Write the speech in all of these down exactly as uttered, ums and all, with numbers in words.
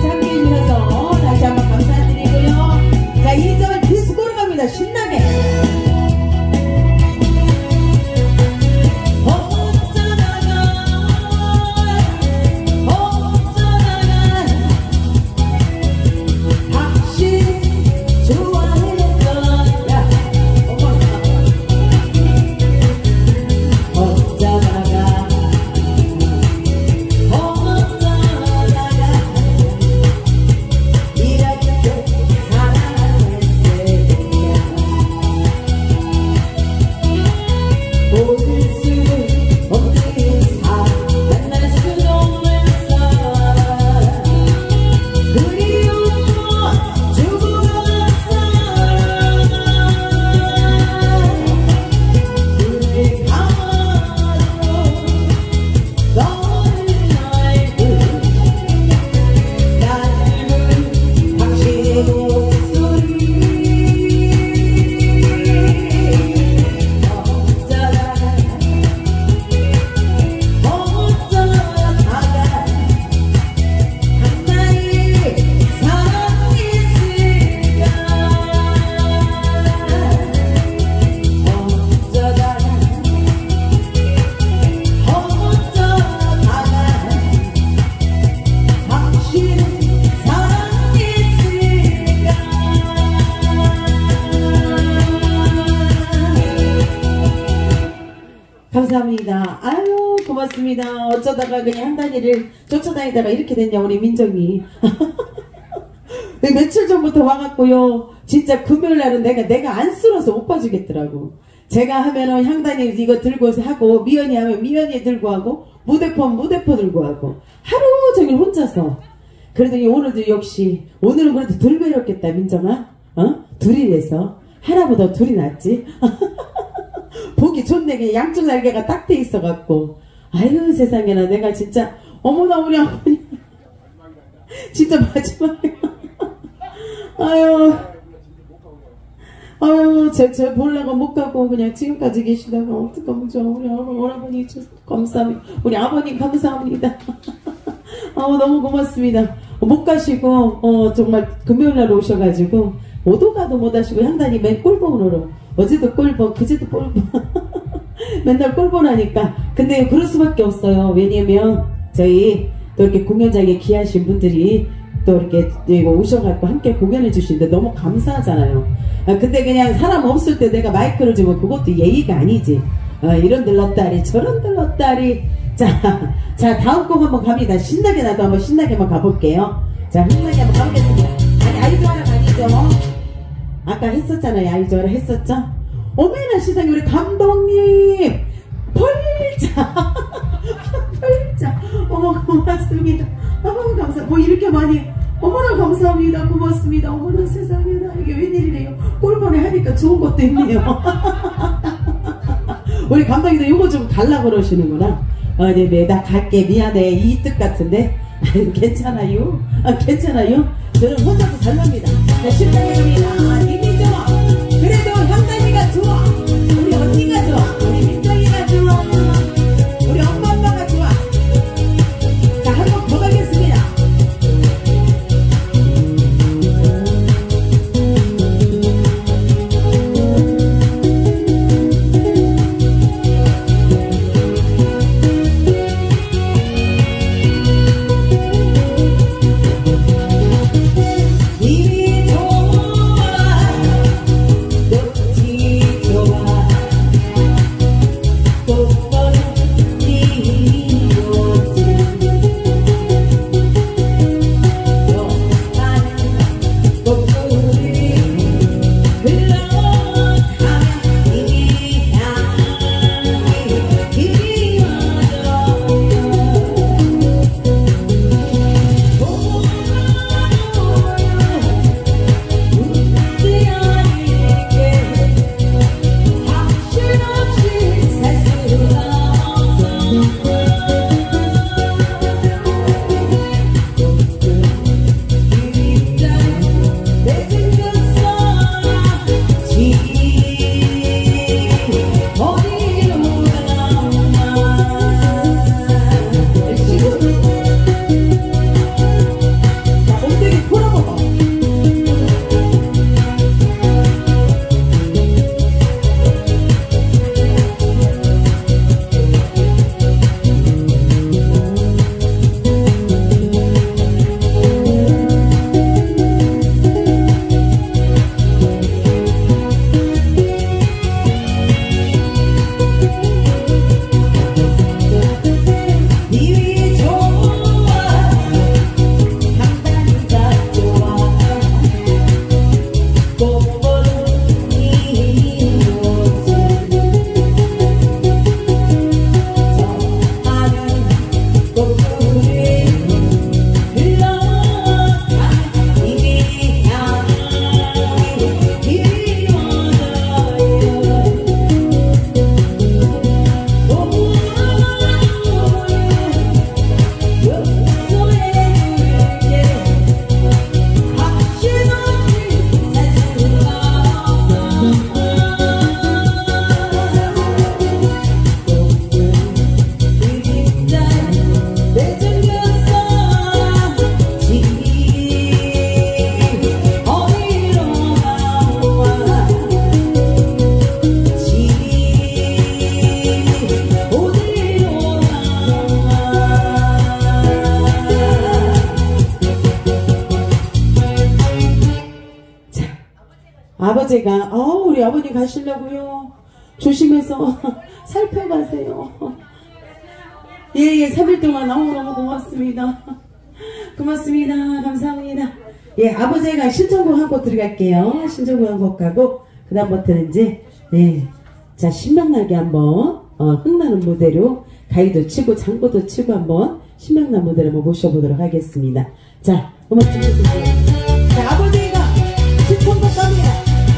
함께 해주셔서 다시 한번 감사드리고요. 자, 이 절 디스코로 갑니다. 신나게. 감사합니다. 아유 고맙습니다. 어쩌다가 그냥 한단이를 쫓아다니다가 이렇게 됐냐 우리 민정이. 며칠 전부터 와갖고요. 진짜 금요일날은 내가 내가 안 쓸어서 못 봐주겠더라고. 제가 하면은 향단이 이거 들고 하고 미연이 하면 미연이 들고 하고 무대포 무대포 들고 하고 하루 종일 혼자서. 그러더니 오늘도 역시 오늘은 그래도 덜 배웠겠다 민정아. 어? 둘이래서 하나보다 둘이 낫지. 보기 좋네. 그냥 양쪽 날개가 딱 돼 있어갖고. 아유 세상에나 내가 진짜 어머나 우리 어머니 진짜 마지막에 아유 아유 제, 제 보려고 못 가고 그냥 지금까지 계시다가 어떡하면 좋아. 우리 어머니 감사합니다. 우리 아버님 감사합니다. 아우 너무 고맙습니다. 못 가시고 어 정말 금요일날 오셔가지고 오도 가도 못 하시고 향단이 맨 꼴봉으로 어제도 꼴봉 그제도 꼴봉 맨날 꼴봉 하니까. 근데 그럴 수밖에 없어요. 왜냐면 저희 또 이렇게 공연장에 귀하신 분들이 또 이렇게 이거 오셔갖고 함께 공연해 주시는데 너무 감사하잖아요. 아, 근데 그냥 사람 없을 때 내가 마이크를 주면 그것도 예의가 아니지. 아, 이런 들렀다리 저런 들렀다리. 자, 자 다음 곡 한번 갑니다. 신나게 나도 한번 신나게 한번 가볼게요. 자 신나게 한번 가보겠습니다. 아니 아이돌 아니죠. 아까 했었잖아요. 아이돌 했었죠. 어머나 세상에 우리 감독님 펄자 펄자 어머 고맙습니다. 어머 감사. 뭐 이렇게 많이 어머나 감사합니다. 고맙습니다. 어머나 세상에나 이게 웬일이래요. 꼴번에 하니까 좋은 것도 있네요. 우리 감독님도 이거 좀 달라 그러시는구나. 어, 네, 네, 나 갈게 미안해 이 뜻 같은데. 아유, 괜찮아요. 아, 괜찮아요. 저는 혼자서 잘 납니다. 자, 신나게 갑니다. 이미 좋아. 그래도 향단이가 좋아. 우리 언니가 좋아. 우리 민정이가 좋아. 우리 엄마 아빠가 좋아. 자, 한 번 더 가겠습니다. 이미 좋아. 놓지 좋아. 아버지가 어 우리 아버님 가시려고요. 조심해서 살펴가세요. 예예 삼 일 동안 너무너무 고맙습니다. 고맙습니다. 감사합니다. 예 아버지가 신청곡 한 곡 들어갈게요. 신청곡 한 곡 가고 그 다음부터는 이제 네, 자 신명나게 한번 어, 흥나는 무대로 가위도 치고 장구도 치고 한번 신명난 무대를 한번 모셔보도록 하겠습니다. 자 음악 준비해주세요. 자 아버지가 신청곡 갑니다.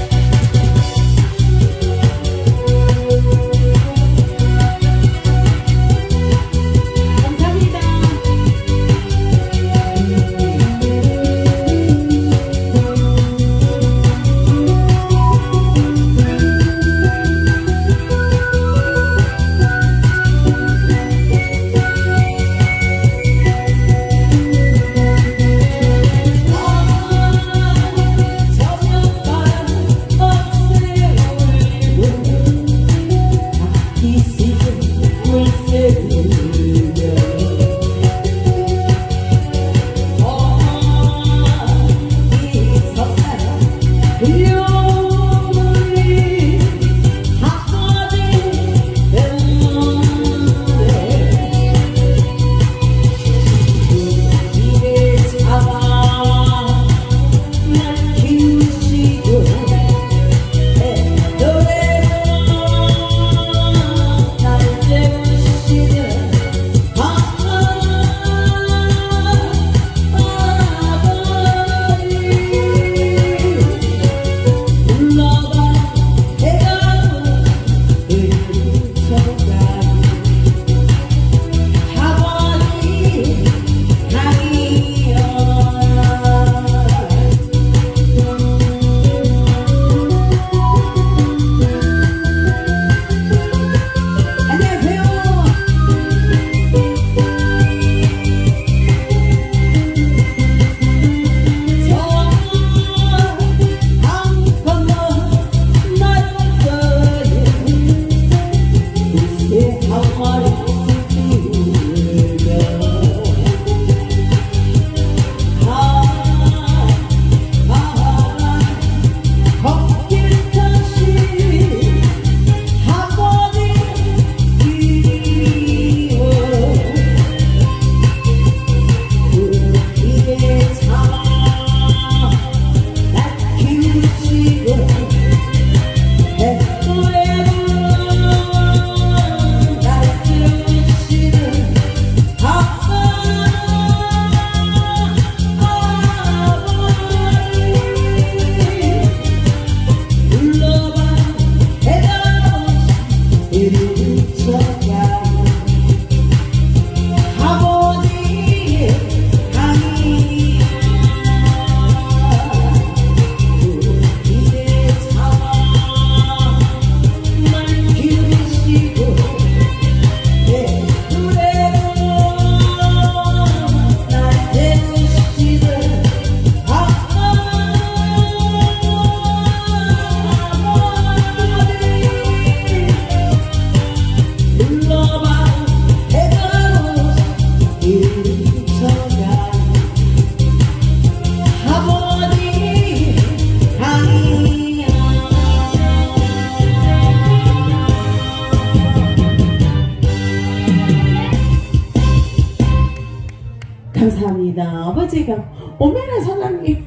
감사합니다. 아버지가 오메라 사장님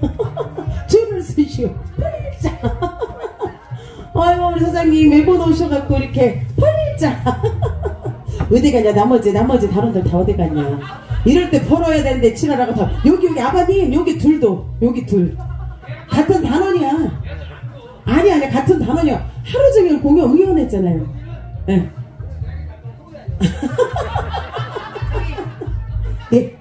줄을 쓰시오. 팔자. 아이고 우리 사장님 매번 오셔갖고 이렇게 팔자. 어디 가냐 나머지 나머지 다른들 다 어디 가냐. 이럴 때 벌어야 되는데 치라라고 다 여기 여기 아버님 여기 둘도 여기 둘 같은 단원이야. 아니 아니 같은 단원이야. 하루 종일 공연 의원했잖아요. 네. 네.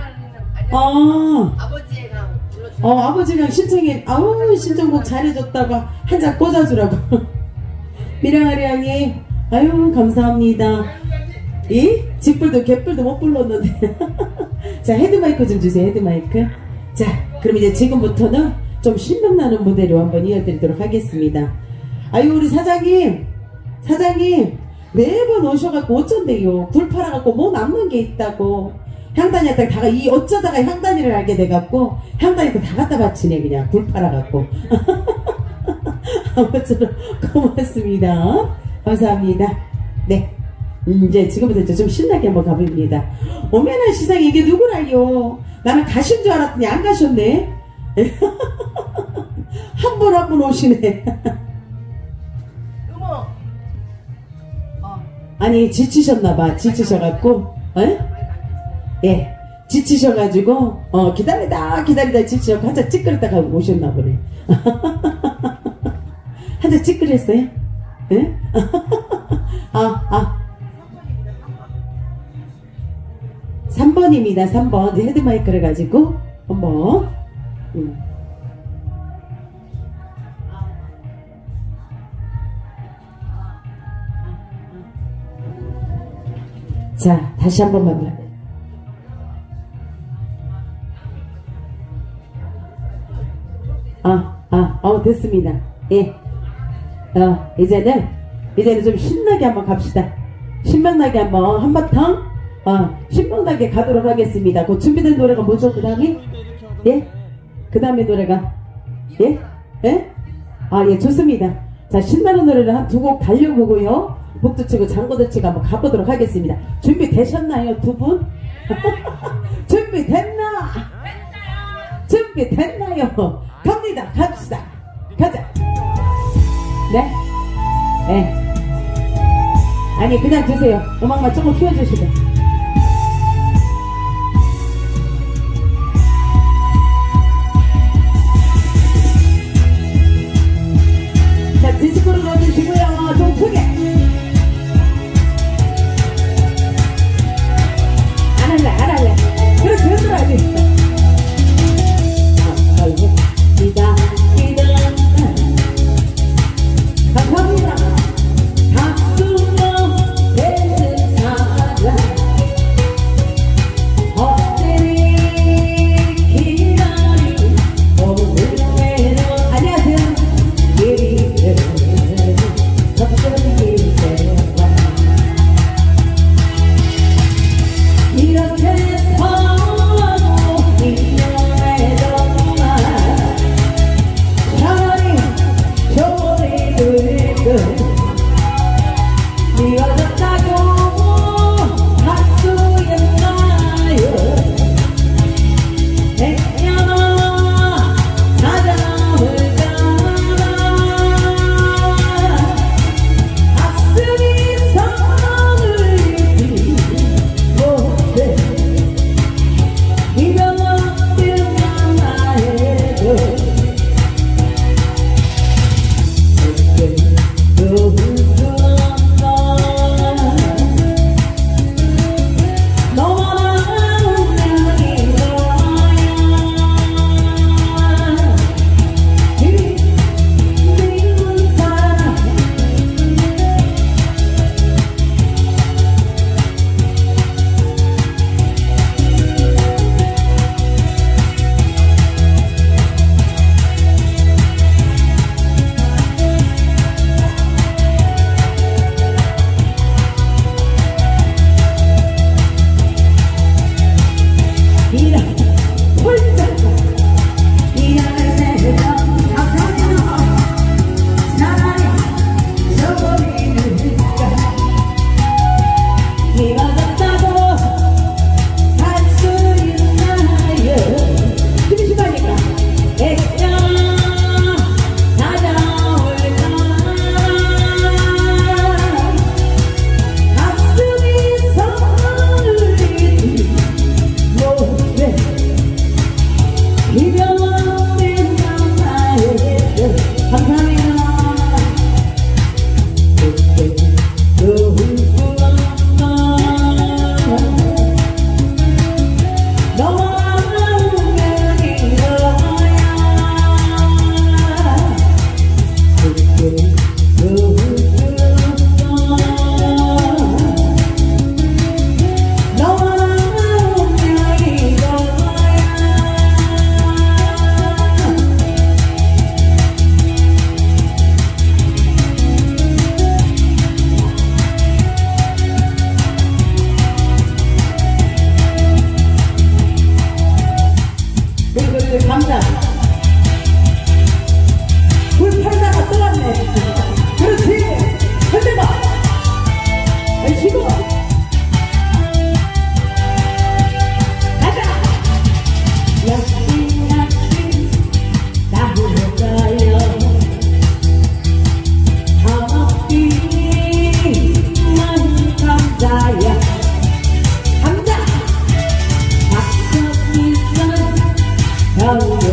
아, 아버지랑 불러주세요. 어, 아버지랑 신청해, 아우, 신청곡 잘해줬다고 한 잔 꽂아주라고. 미랑아리 양이, 아유, 감사합니다. 이? 집불도 개뿔도 못 불렀는데. 자, 헤드마이크 좀 주세요, 헤드마이크. 자, 그럼 이제 지금부터는 좀 신명나는 무대로 한번 이어드리도록 하겠습니다. 아유, 우리 사장님, 사장님, 매번 오셔갖고 어쩐대요. 불 팔아갖고 뭐 남는 게 있다고. 향단이한테 다가 이 어쩌다가 향단이를 알게 돼갖고 향단이한테 다 갖다 바치네 그냥 불 팔아갖고. 아무쪼록 고맙습니다. 감사합니다. 네. 이제 지금부터 이제 좀 신나게 한번 가봅니다. 오면은 시상에 이게 누구라요? 나는 가신 줄 알았더니 안 가셨네. 한 분 한 분 오시네. 아니 지치셨나봐. 지치셔갖고 에? 예 지치셔가지고 어 기다리다 기다리다 지치셔서 한잔 찌끄렸다 가고 오셨나 보네. 한잔 찌끄렸어요? 예? 아 아. 삼 번입니다. 삼 번 헤드마이크를 가지고 한번 음. 자 다시 한 번만 봐요. 아, 아, 어 됐습니다. 예. 어 이제는 이제는 좀 신나게 한번 갑시다. 신명나게 한번 한바탕 어, 신명나게 가도록 하겠습니다. 그 준비된 노래가 뭐죠? 그 다음에? 예? 그 다음에 노래가? 예? 예? 아, 예, 좋습니다. 자, 신나는 노래를 한 두 곡 달려보고요. 복도 치고 장구도 치고 한번 가보도록 하겠습니다. 준비되셨나요, 두 분? 준비됐나? 준비됐나요? 갑니다. 갑시다. 가자. 네? 네. 아니, 그냥 드세요. 음악만 조금 키워주시고. 자, 디스코를 넣어주시고요. 좀 크게. 안 할래, 안 할래. 그렇게 해줘야지. 기다, 기다. 감사합니다. 박수로 되는 사람.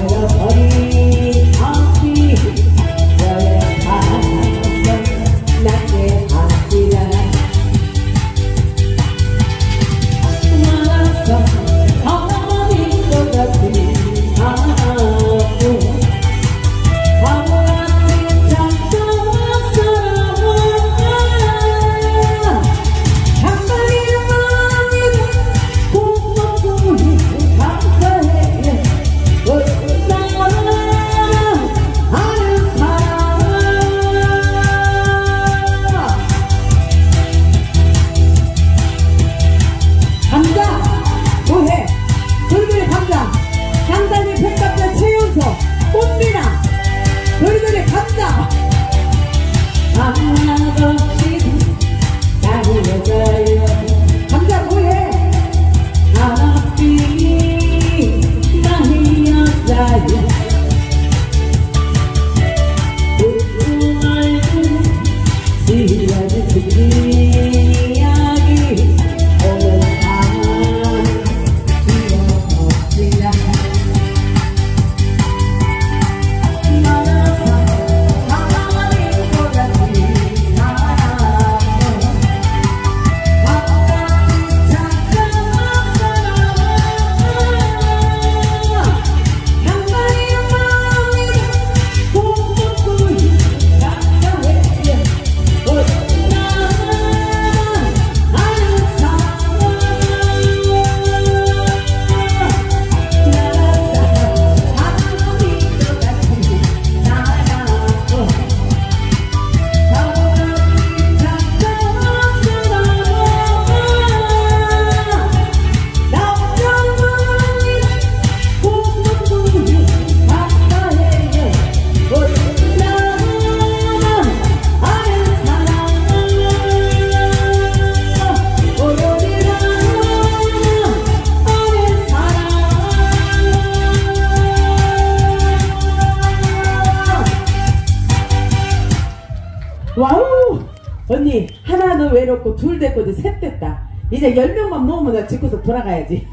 와우! 언니 하나는 외롭고 둘 됐고 이제 셋 됐다. 이제 열 명만 모으면 나 집구석 돌아가야지.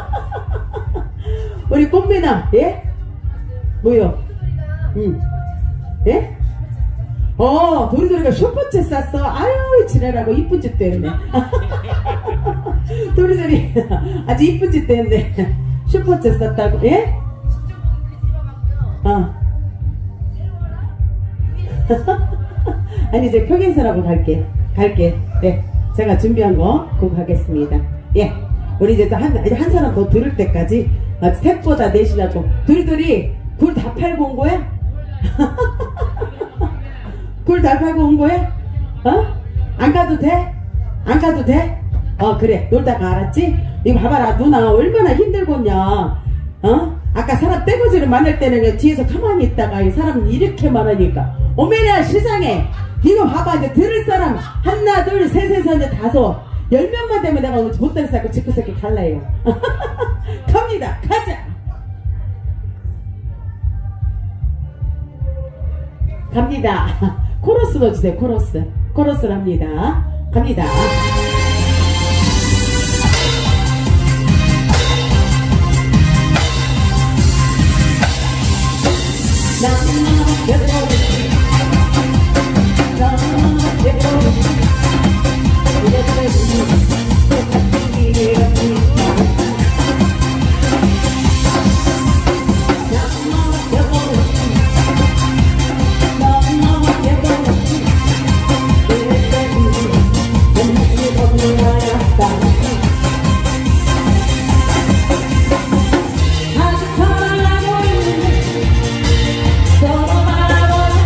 우리 꽃미남 예? 뭐요? 응. 예? 어 도리도리가 슈퍼챗 쌌어. 아유 지랄하고 이쁜 짓도 했네. 도리도리 아주 이쁜 짓도 했네. 슈퍼챗 쌌다고 예? 어. 아니 이제 표경서라고 갈게 갈게 네 제가 준비한 거 그거 가겠습니다. 예 우리 이제 한, 한 사람 더 들을 때까지 아, 셋보다 넷이라고 도리도리 굴 다 팔고 온 거야? 굴 다 팔고 온 거야? 어? 안 가도 돼? 안 가도 돼? 어 그래 놀다가 알았지? 이거 봐봐라 누나 얼마나 힘들겠냐 어? 아까 사람 떼거지를 만날 때는 그냥 뒤에서 가만히 있다가 이 사람 이렇게 말하니까 오메냐 세상에 이거 봐봐 이제 들을 사람 하나 둘 셋 넷 이제 다섯 열 명만 되면 내가 오늘 못다리 쌓고 집구석에 갈라요. 갑니다 가자 갑니다. 코러스 넣어주세요. 코러스 코러스를 합니다. 갑니다. 서로 바라보는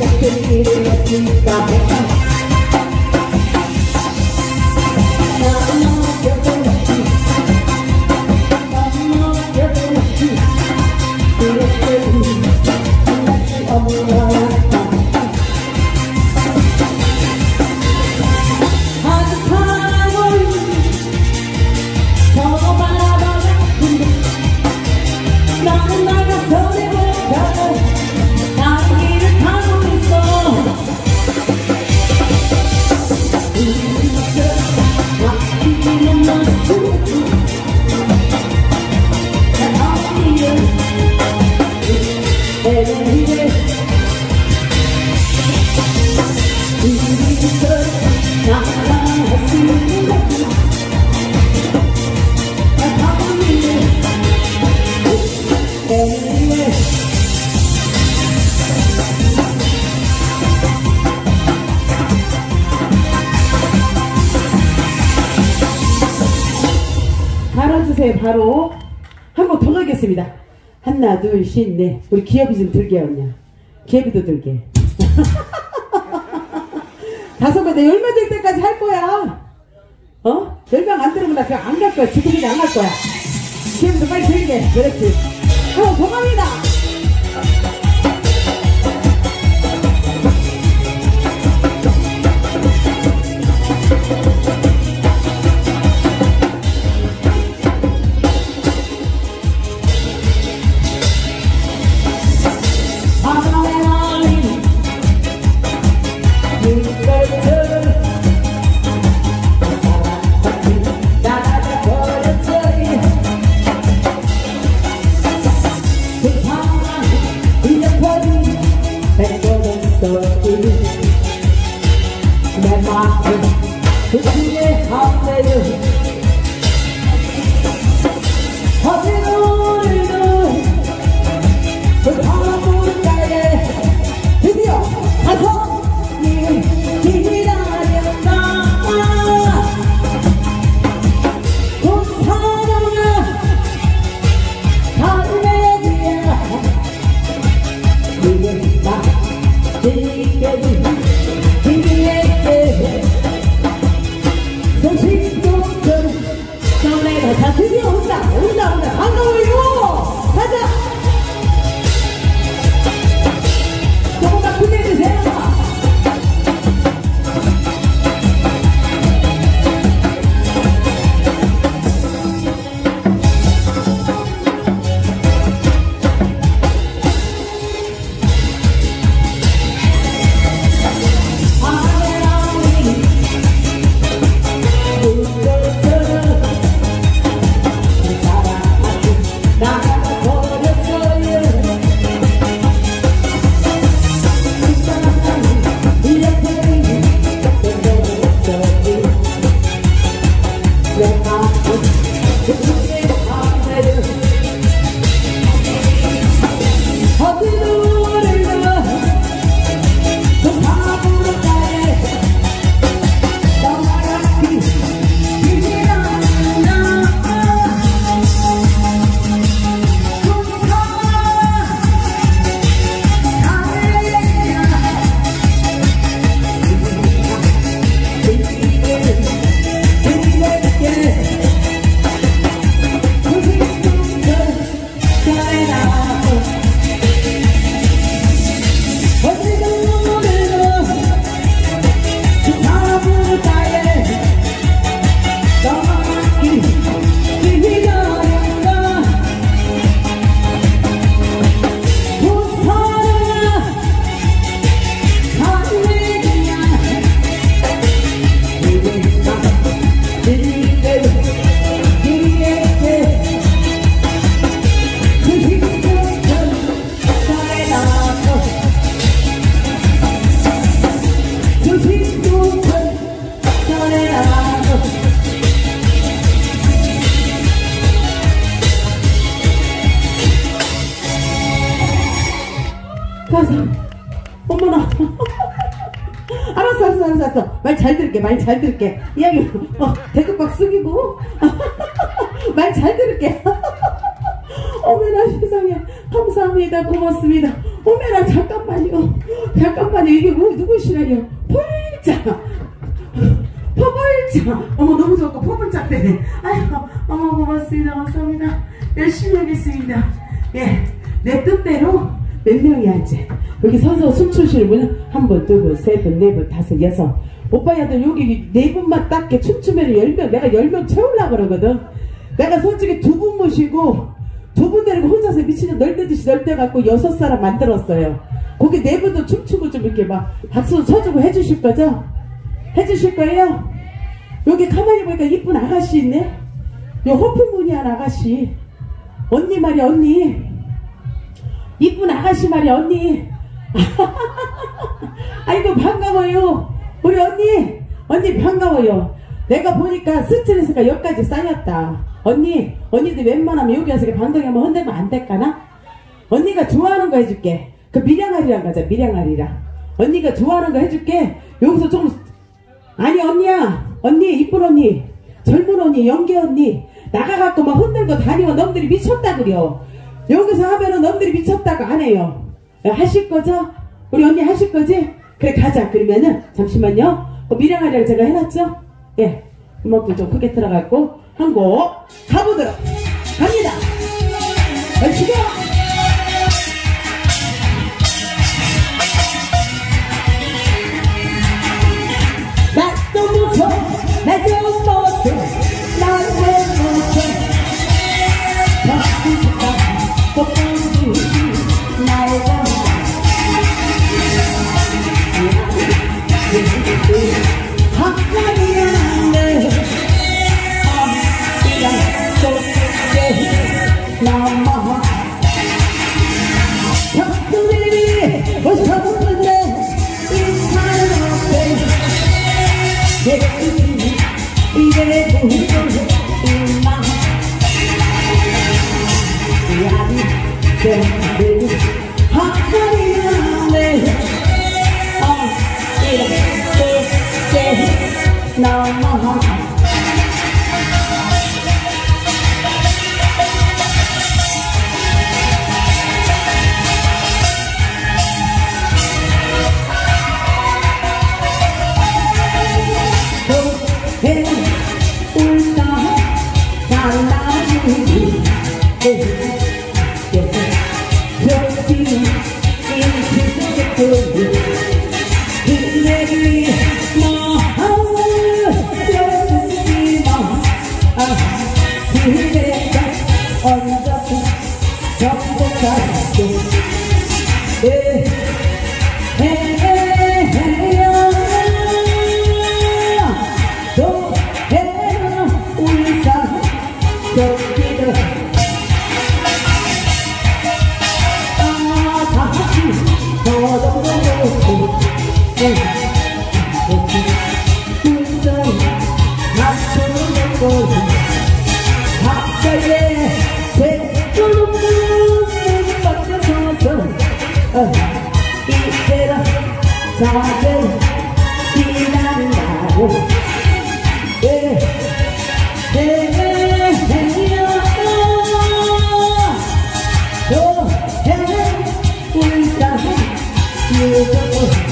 바로 바로 한 곡 더 가겠습니다. 하나 둘 셋 넷. 우리 기업이 좀 들게 언냐. 기업이도 들게. 다섯 번 내 열명 될 때까지 할 거야. 어? 열명 안 들으면 나 그냥 안 갈 거야. 지금까지 안 갈 거야. 기업이도 빨리 들게. 그렇지. 어, 더 갑니다. 자, 드디어 온다, 온다, 온다. 반가워요. 가자. 조금만 기대해주세요. 가서 어머나 알았어 알았어 알았어 알았어 말 잘 들을게 말 잘 들을게 이야기 어, 대급박 숙이고 말 잘 들을게 어머나 세상에 감사합니다 고맙습니다 어메나 잠깐만요. 잠깐만요. 이게 뭐 누구시라요? 펄자. 퍼벌자. 어머 너무 좋고 퍼벌자 때문에. 아이고 어머 고맙습니다. 감사합니다. 열심히 하겠습니다. 예, 내 뜻대로 몇 명이 앉지? 여기 서서 춤추시는 분은 한 번, 두 번, 세 번, 네 번, 다섯, 여섯. 오빠야들 여기 네 분만 딱게 춤추면 열 명, 내가 열 명 채우려고 그러거든. 내가 솔직히 두 분 모시고 두 분 데리고 혼자서 미치는 널대듯이 널대갖고 여섯 사람 만들었어요. 거기 네 분도 춤추고 좀 이렇게 막 박수 쳐주고 해주실 거죠? 해주실 거예요? 여기 가만히 보니까 이쁜 아가씨 있네? 요 호프무늬한 아가씨. 언니 말이야, 언니. 이쁜 아가씨 말이야, 언니. 아이고, 반가워요. 우리 언니, 언니 반가워요. 내가 보니까 스트레스가 여기까지 쌓였다. 언니, 언니들 웬만하면 여기 와서 방덩이 한번 흔들면 안 될까나? 언니가 좋아하는 거 해줄게. 그 미량아리랑 가자, 미량아리랑. 언니가 좋아하는 거 해줄게. 여기서 좀, 아니, 언니야. 언니, 이쁜 언니. 젊은 언니, 연기 언니. 나가갖고 막 흔들고 다니고 놈들이 미쳤다 그려. 여기서 하면은 놈들이 미쳤다고 안 해요. 하실 거죠? 우리 언니 하실 거지? 그래, 가자. 그러면은, 잠시만요. 그 미량아리를 제가 해놨죠? 예. 음악도 좀 크게 들어갔고, 한 곡 가보도록 갑니다. 열심히! 나도 무서워, 나도 무서워, 나도 무서워. 바쁘다, 바쁘지, 나가. 한간이 내 앞이랑 속에 남아. 벽돌이 벗어보는데 이 사람 앞에 내 뜻이 이래 부르는 이 마음. 야리 쌤들 한간이 내 앞이랑 남아. 도해 울다 달라지니 벽지는 인생의 힘내기 마음을 열지마. 그대가 얹어서 정복하고 에헤헤헤야 또 해나 우리 사랑 겹기도 아 다시 더더더더 문자에 맞추는 걸 박자에 백조름 문 밖에서서 이때라 사제 지난다고 에헤헤야 또 해는 울산 유저고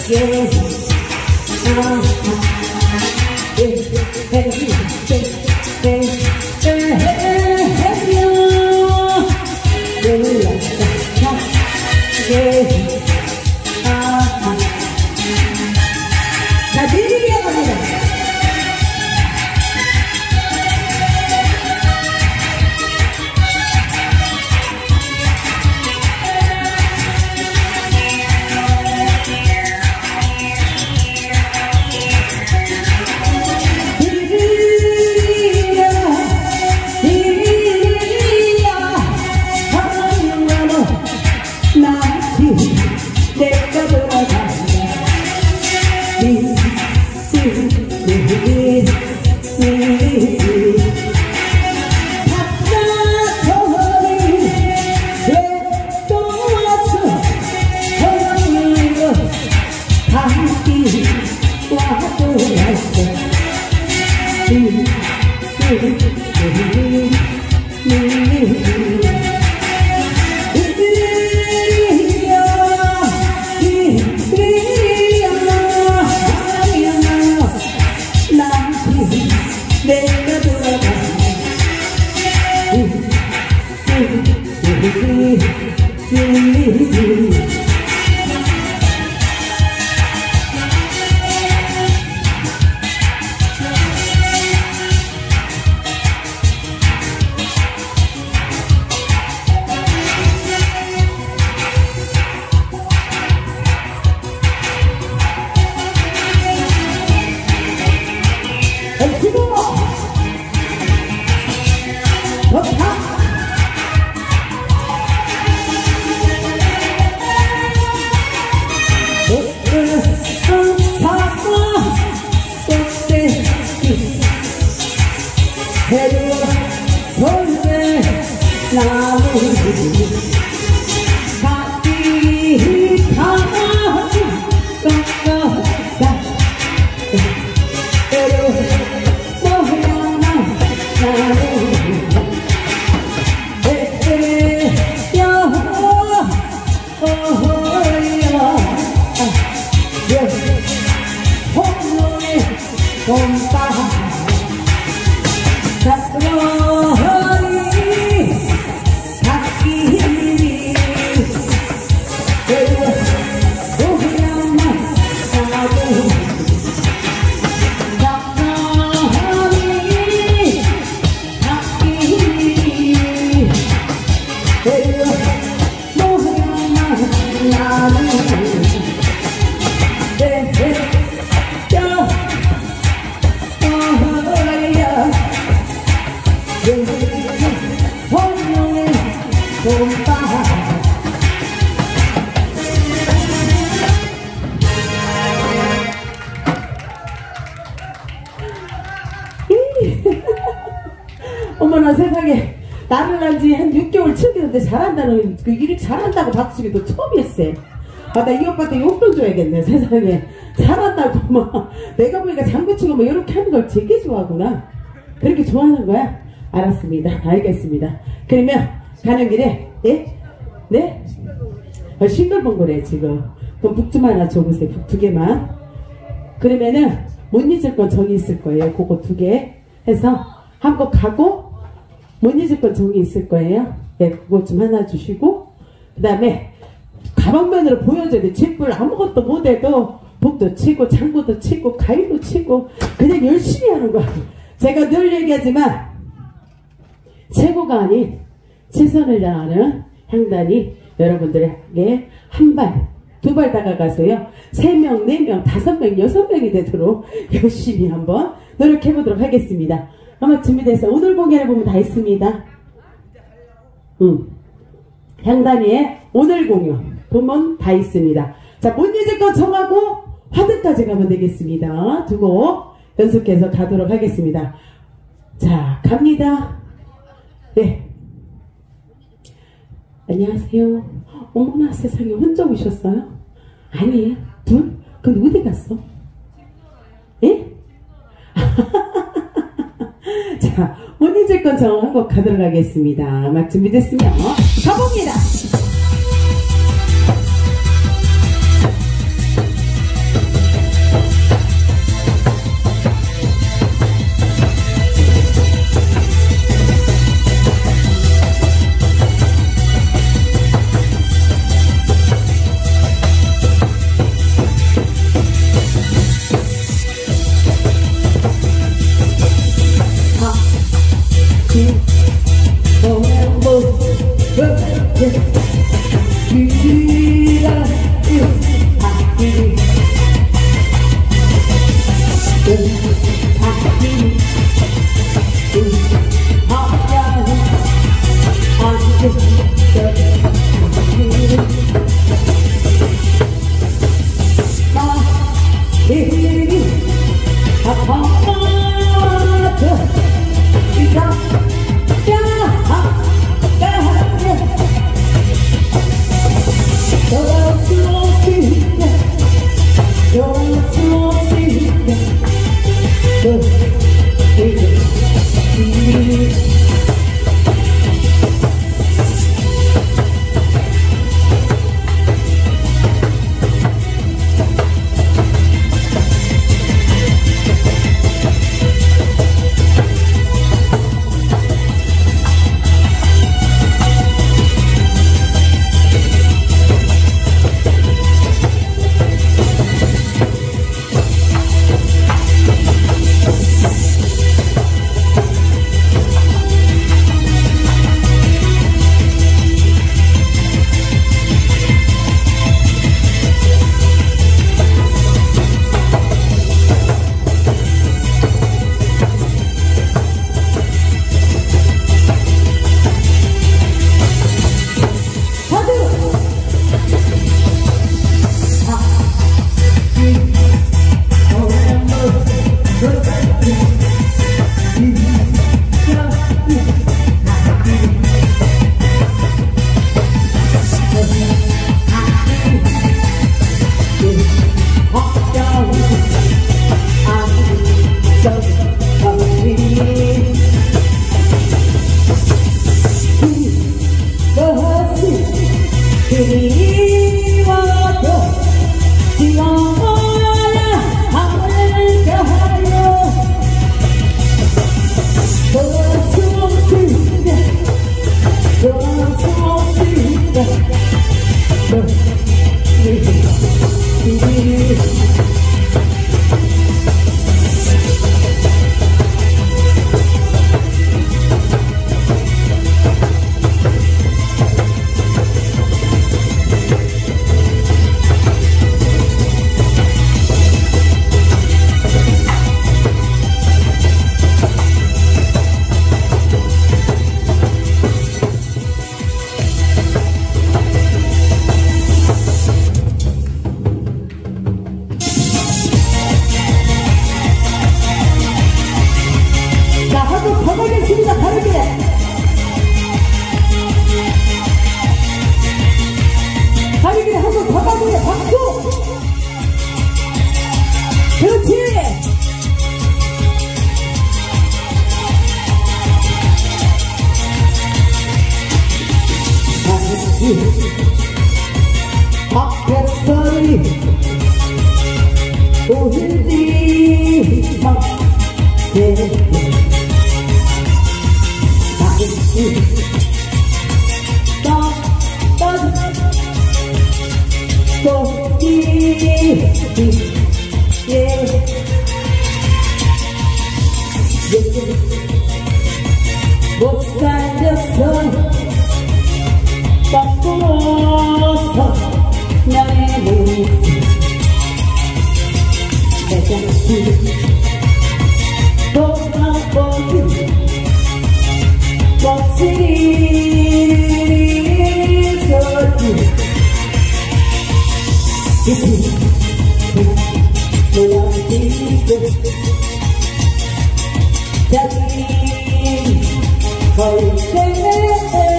어머나 세상에, 나를 난지 한 육 개월 칠 개월인데 잘한다는, 그 일을 잘한다고 박수치기도 처음이었어. 아, 나 이 오빠한테 욕도 줘야겠네. 세상에 잘한다고 막 내가 보니까 장구치고 뭐 이렇게 하는 걸 되게 좋아하구나. 그렇게 좋아하는 거야? 알았습니다. 알겠습니다. 그러면 가는 길에 예? 네? 어, 싱글벙글해 지금. 그럼 북 좀 하나 줘보세요. 북 두 개만. 그러면은 못 잊을 건 정이 있을 거예요. 그거 두 개 해서 한 곡 가고 못 잊을 건 정이 있을 거예요. 네, 그거 좀 하나 주시고, 그 다음에 가방면으로 보여줘야 돼. 집불 아무것도 못해도 북도 치고 장구도 치고 가위도 치고 그냥 열심히 하는 거야. 제가 늘 얘기하지만 최고가 아닌 최선을 다하는 향단이 여러분들에게 한 발, 두 발 다가가서요. 세 명, 네 명, 다섯 명, 여섯 명이 되도록 열심히 한번 노력해보도록 하겠습니다. 한번 준비돼서 오늘 공연을 보면 다 있습니다. 응. 향단이의 오늘 공연 보면 다 있습니다. 자, 못 잊을 거 정하고 화두까지 가면 되겠습니다. 두 곡 연속해서 가도록 하겠습니다. 자, 갑니다. 네. 안녕하세요. 어머나 세상에 혼자 오셨어요? 아니, 둘? 근데 어디 갔어? 예? 자, 못 잊을 건 정하고 가도록 하겠습니다. 음악 준비됐으면 가봅니다. 박백설이 오일지 막대 다시 따따 꽃이 예 못 살렸어 바꾸어서 나의 모습 내 자식 돌아보는 멋진 소리 이제 놀라지고 자기 거울 때문에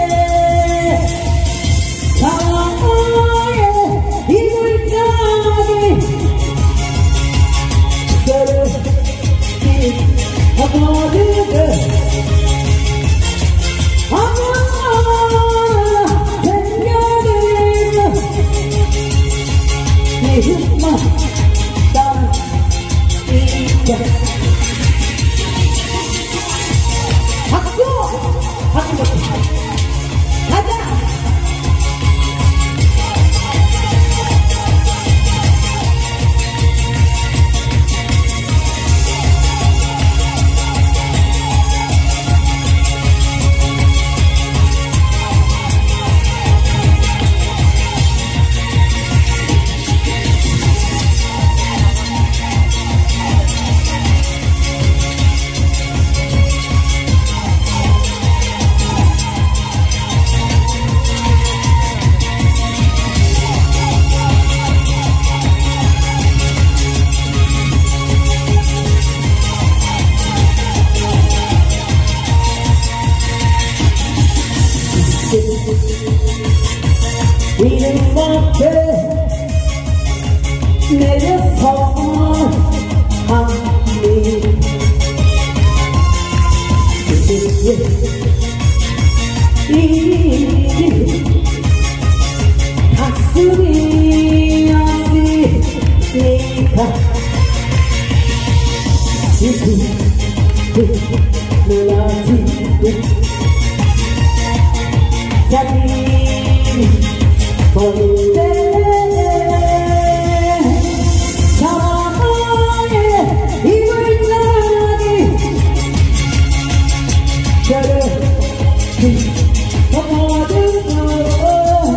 박수! 박수! 가자! 이름 앞에 내려서 하니 이 가슴이 아프니까 지금 놀라지고 자기 버릴 때 사랑의 입을 나기 저를 모든 걸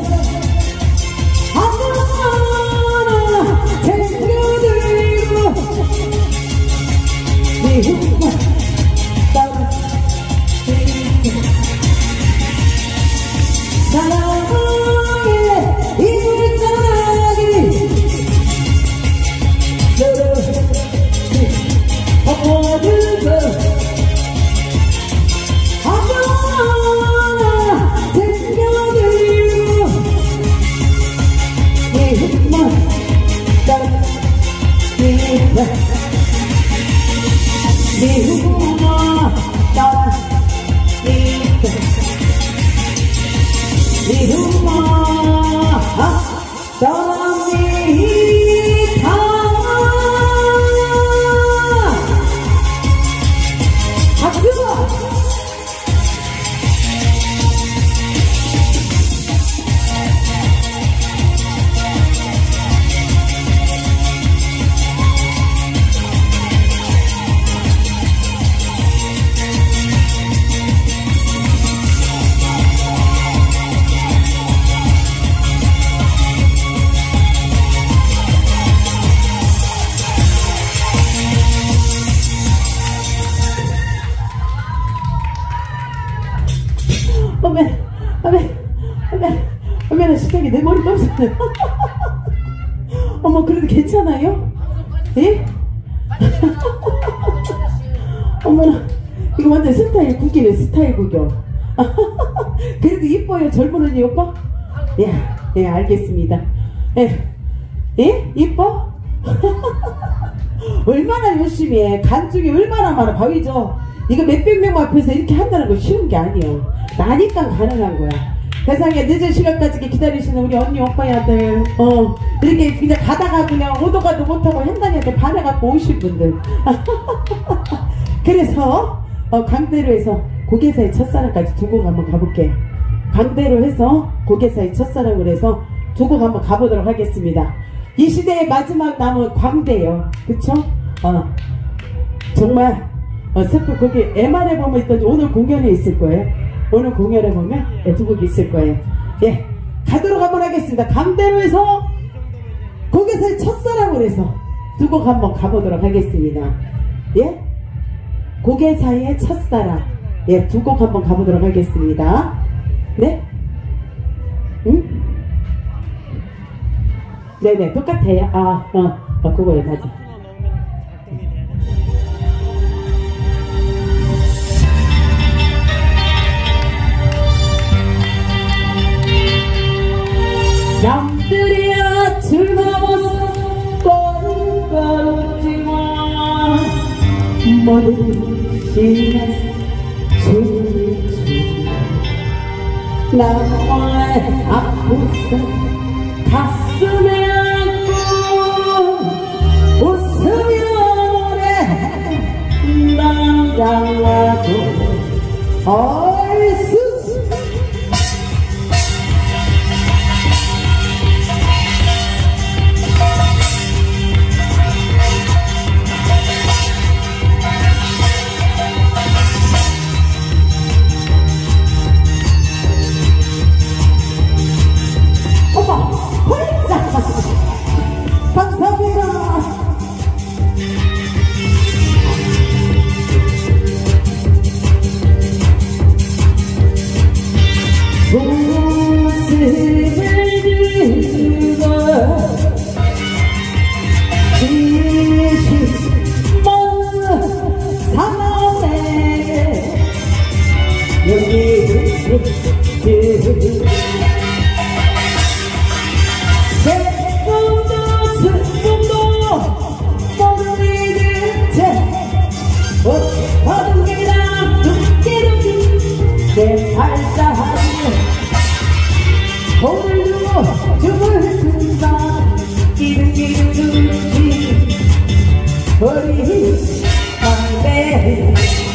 하나하나 챙겨드리고 미움만 따라드리고 사랑의 입을 나기 저를 모든 걸 미움아 따라니까 미움아 따라니까 박수! 갑자기 내 머리 감싸네. 어머, 그래도 괜찮아요? 예? 어머나, 이거 완전 스타일 구기네, 스타일 구경. 그래도 이뻐요, 젊은 언니 오빠? 예, 예, 알겠습니다. 예, 예? 이뻐? 얼마나 열심히 해. 간중이 얼마나 많아. 바위죠? 이거 몇백 명 앞에서 이렇게 한다는 거 쉬운 게 아니에요. 나니까 가능한 거야. 세상에 늦은 시간까지 기다리시는 우리 언니 오빠야들, 어, 이렇게 그냥 가다가 그냥 오도 가도 못하고 현단이한테 반해갖고 오실 분들. 그래서, 어, 강대로에서 고개사의 첫사랑까지 두 곡 한번 가볼게요. 강대로 해서 고개사의 첫사랑을 해서 두 곡 한번 가보도록 하겠습니다. 이 시대의 마지막 남은 광대요. 그쵸? 어, 정말, 어, 슬픈 거기 엠알에 보면 있던지 오늘 공연에 있을 거예요. 오늘 공연에 보면 두 곡이 있을 거예요. 예, 가도록 한번 하겠습니다. 강대로에서 고개사의 첫사랑을 해서 두 곡 한번 가보도록 하겠습니다. 예, 고개사의 첫사랑, 예, 두 곡 한번 가보도록 하겠습니다. 네? 응? 네네, 똑같아요. 아, 어, 어 그거에 맞아. 남들이야 즐거워서 뻔뻔하지만 모든 시간 즐기지 나의 아픔을 가슴에 안고 웃으며 노래 남자라도 얼쑤 내 발자하니 돈을 주고 죽을 준다 이르기르지 버리 안돼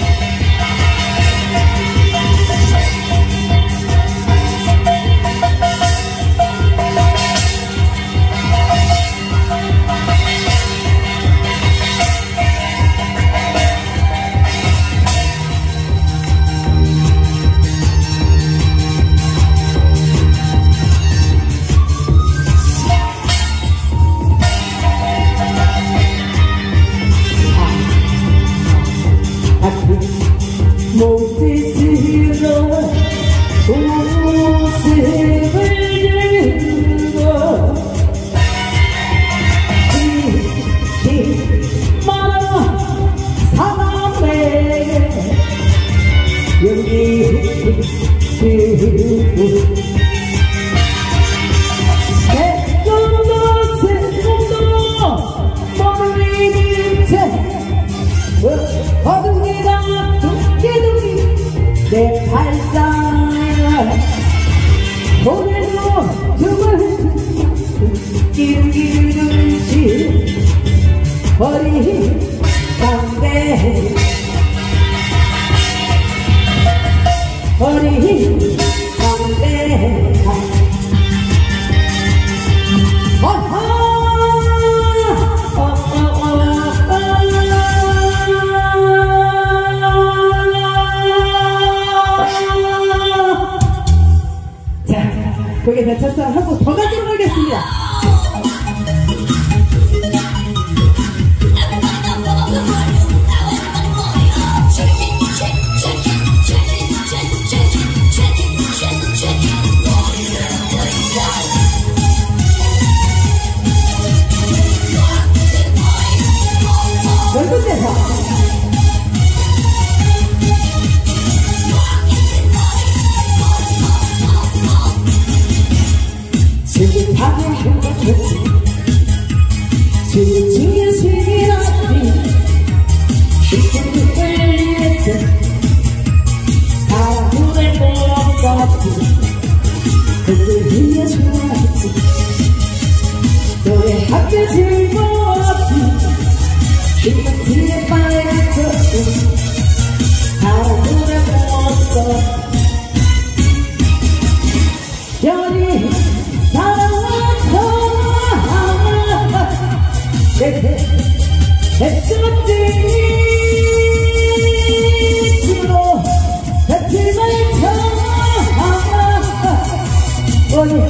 내 발상 오늘도 죽을 이루기르지 버리 담배 버리 담배 거기서 첫사랑 하고 더 가도록 하겠습니다. Check it, check it, check it, check it, check it, check it. 주중에 시기라니 이렇게 끌리겠어 사랑을 보았지 그들 위해 좋아했지 너의 함께 즐거웠지 이런 뒤에 빨갛고 사랑을 보았어 별이 사랑을 했었지 주로 같이만 참아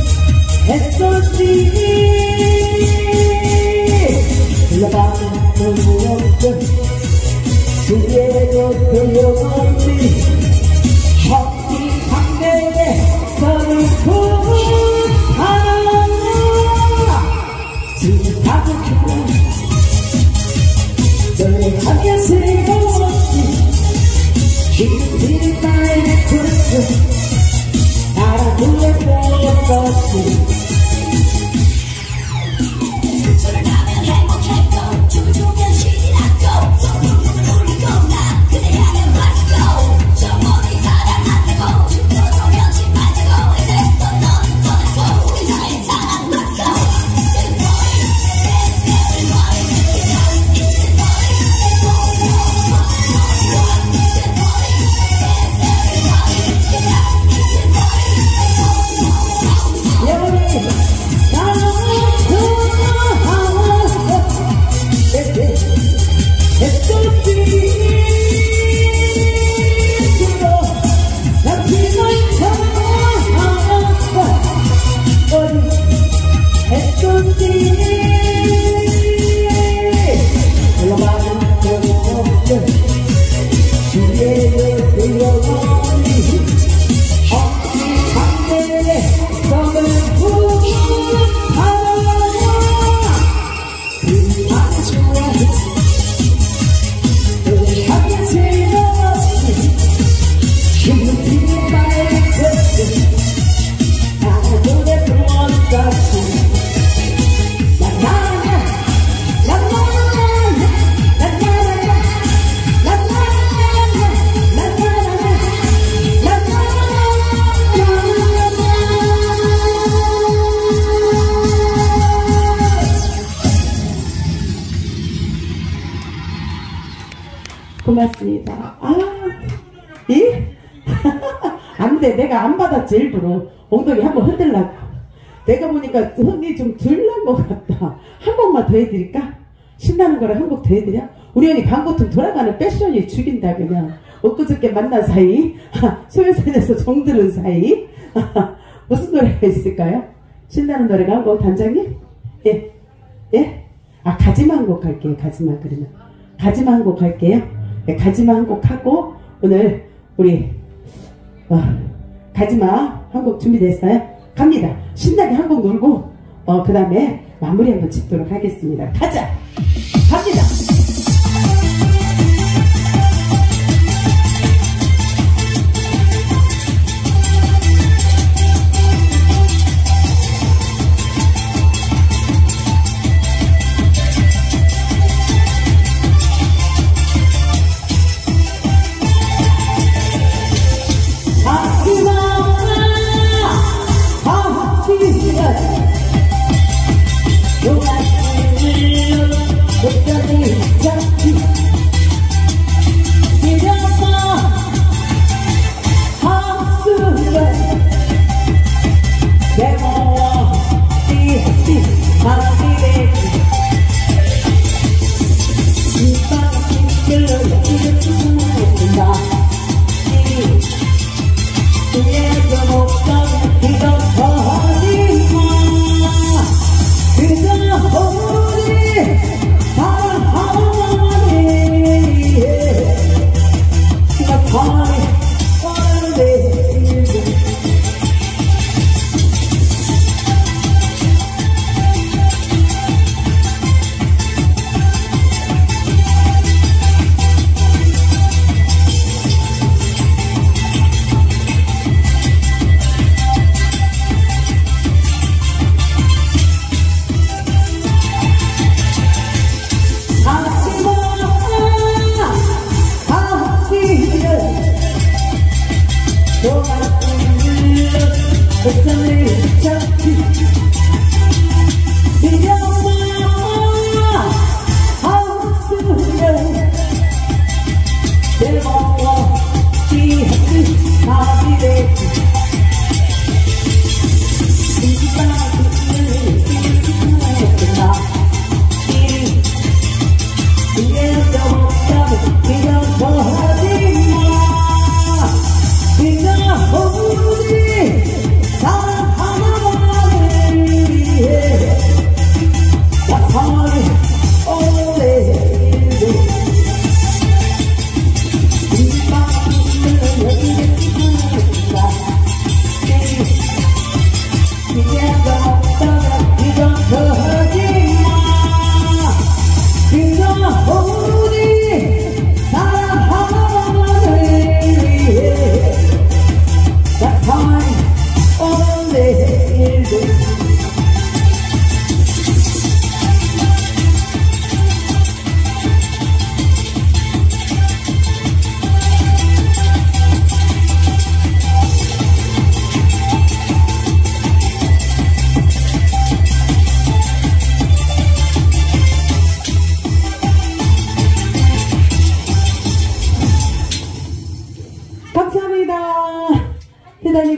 했었지 흘러가는 소용없고 그게도 소용없니 헛기 상대에 너를 부은 사랑아 지금 가득해 너의 함께 즐거웠지 기분이 빨갛고 사랑을 보였었지 술을 하면 행복했고 춤을 추면 신이 났고 손을 울리고 난 그대 향해 Let's go 저 멀리 사랑한다고 춤춰도 변신 말자고 이제 또 너는 떠났고 우리 사이의 사랑 Let's go 고맙습니다. 아, 예? 안 돼. 내가 안 받았지, 일부러. 엉덩이 한번 흔들라고. 내가 보니까 흥이 좀 덜 난 것 같다. 한 번만 더 해드릴까? 신나는 거를 한 곡 더 해드려? 우리 언니 방구통 돌아가는 패션이 죽인다, 그냥. 엊그저께 만난 사이, 소요산에서 정들은 사이. 무슨 노래가 있을까요? 신나는 노래가 한 곡, 단장님? 예? 예? 아, 가지마 한 곡 할게요, 가지마, 그러면. 가지마 한 곡 할게요. 네, 가지마 한 곡 하고, 오늘, 우리, 어, 가지마 한 곡 준비됐어요? 갑니다. 신나게 한 곡 놀고, 어, 그 다음에 마무리 한번 짓도록 하겠습니다. 가자! 갑니다!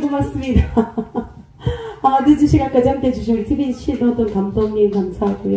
고맙습니다. 아, 늦은 시간까지 함께 해주신 우리 티비 신호등 감독님 감사하고요.